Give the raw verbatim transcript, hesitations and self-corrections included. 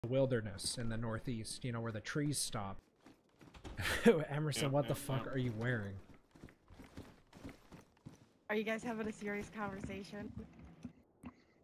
wilderness in the northeast, you know, where the trees stop. Emerson, Yeah, what yeah, the fuck yeah. are you wearing? Are you guys having a serious conversation?